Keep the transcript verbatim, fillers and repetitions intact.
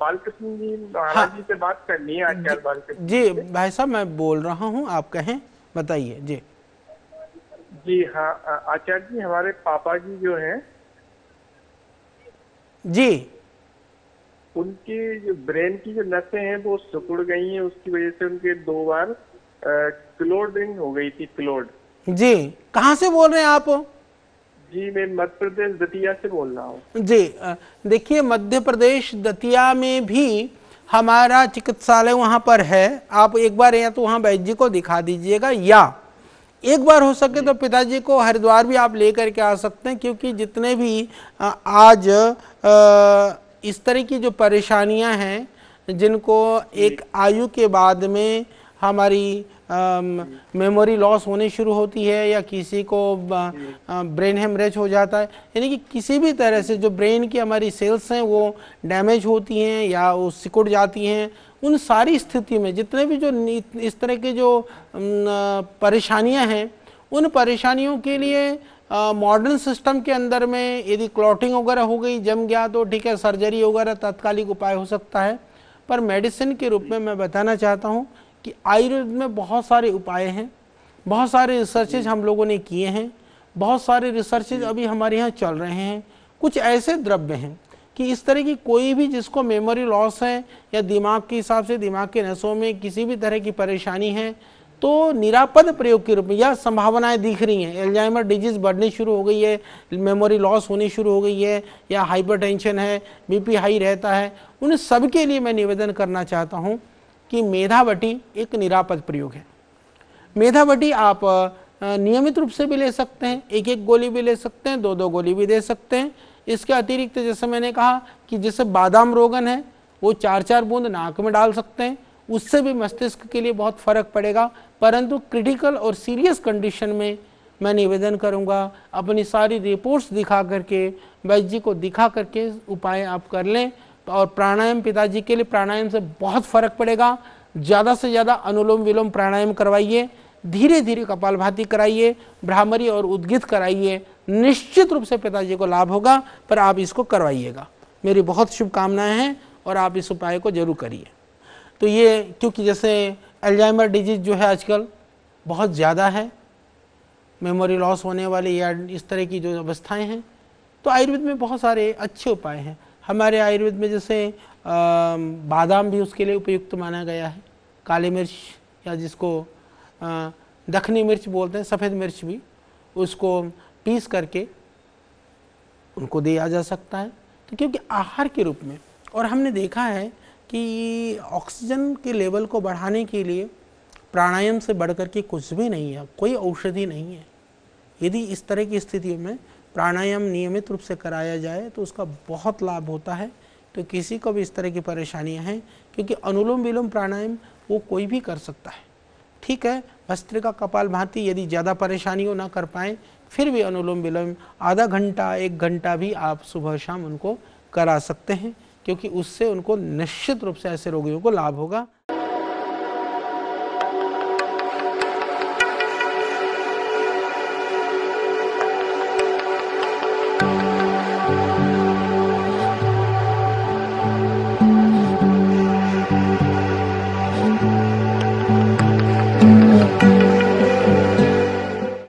बालकृष्ण जी महाराज हाँ जी से बात करनी है, आचार्य बालकृष्ण जी से। भाई साहब, मैं बोल रहा हूँ, आप कहें, बताइए जी। जी हाँ, आ- आचार्य जी हमारे पापा जी जो हैं, जी उनकी जो ब्रेन की जो नसें हैं वो सिकुड़ गई हैं, उसकी वजह से उनके दो बार क्लोडिंग हो गई थी, क्लोड। जी, कहाँ से बोल रहे हैं आप? जी मैं मध्य प्रदेश दतिया से बोल रहा हूँ। जी अ, देखिए, मध्य प्रदेश दतिया में भी हमारा चिकित्सालय वहाँ पर है। आप एक बार या तो वहाँ वैद्य जी को दिखा दीजिएगा, या एक बार हो सके जी तो पिताजी को हरिद्वार भी आप लेकर के आ सकते हैं, क्योंकि जितने भी अ, आज अ, इस तरह की जो परेशानियां हैं, जिनको जी एक आयु के बाद में हमारी जी मेमोरी लॉस होने शुरू होती है, या किसी को जी ब्रेन हेमरेज हो जाता है, यानी कि किसी भी तरह से जी जो ब्रेन की हमारी सेल्स हैं वो डैमेज होती हैं या वो सिकुड़ जाती हैं, उन सारी स्थिति में जितने भी जो इस तरह के जो परेशानियां हैं, उन परेशानियों के जी लिए मॉडर्न सिस्टम के अंदर में यदि क्लॉटिंग वगैरह हो गई, जम गया, तो ठीक है, सर्जरी वगैरह तात्कालिक उपाय हो सकता है। पर मेडिसिन के रूप में मैं बताना चाहता हूँ कि आयुर्वेद में बहुत सारे उपाय हैं, बहुत सारे रिसर्चेज जी हम लोगों ने किए हैं, बहुत सारे रिसर्चेज जी अभी हमारे यहाँ चल रहे हैं। कुछ ऐसे द्रव्य हैं कि इस तरह की कोई भी जिसको मेमोरी लॉस है, या दिमाग के हिसाब से दिमाग के नसों में किसी भी तरह की परेशानी है, तो निरापद प्रयोग के रूप में या संभावनाएं दिख रही हैं, एल्जाइमर डिजीज बढ़नी शुरू हो गई है, मेमोरी लॉस होनी शुरू हो गई है, या हाइपरटेंशन है, बीपी हाई रहता है, उन सब के लिए मैं निवेदन करना चाहता हूं कि मेधावटी एक निरापद प्रयोग है। मेधावटी आप नियमित रूप से भी ले सकते हैं, एक एक गोली भी ले सकते हैं, दो दो गोली भी दे सकते हैं। इसके अतिरिक्त जैसे मैंने कहा कि जैसे बादाम रोगन है, वो चार चार बूंद नाक में डाल सकते हैं, उससे भी मस्तिष्क के लिए बहुत फर्क पड़ेगा। परंतु क्रिटिकल और सीरियस कंडीशन में मैं निवेदन करूंगा, अपनी सारी रिपोर्ट्स दिखा करके, वैद्य जी को दिखा करके उपाय आप कर लें। और प्राणायाम, पिताजी के लिए प्राणायाम से बहुत फर्क पड़ेगा। ज़्यादा से ज़्यादा अनुलोम विलोम प्राणायाम करवाइए, धीरे धीरे कपालभाति कराइए, भ्रामरी और उद्गित कराइए, निश्चित रूप से पिताजी को लाभ होगा। पर आप इसको करवाइएगा, मेरी बहुत शुभकामनाएं हैं, और आप इस उपाय को जरूर करिए। तो ये, क्योंकि जैसे अल्जाइमर डिजीज जो है आजकल बहुत ज़्यादा है, मेमोरी लॉस होने वाली या इस तरह की जो अवस्थाएं हैं, तो आयुर्वेद में बहुत सारे अच्छे उपाय हैं। हमारे आयुर्वेद में जैसे आ, बादाम भी उसके लिए उपयुक्त माना गया है, काली मिर्च, या जिसको आ, दखनी मिर्च बोलते हैं, सफ़ेद मिर्च भी, उसको पीस करके उनको दिया जा सकता है। तो क्योंकि आहार के रूप में, और हमने देखा है कि ऑक्सीजन के लेवल को बढ़ाने के लिए प्राणायाम से बढ़कर के कुछ भी नहीं है, कोई औषधि नहीं है। यदि इस तरह की स्थितियों में प्राणायाम नियमित रूप से कराया जाए तो उसका बहुत लाभ होता है। तो किसी को भी इस तरह की परेशानियां हैं, क्योंकि अनुलोम विलोम प्राणायाम वो कोई भी कर सकता है, ठीक है। भस्त्रिका कपालभाति यदि ज़्यादा परेशानी हो ना कर पाएँ, फिर भी अनुलोम विलोम आधा घंटा एक घंटा भी आप सुबह शाम उनको करा सकते हैं, क्योंकि उससे उनको निश्चित रूप से ऐसे रोगियों को लाभ होगा।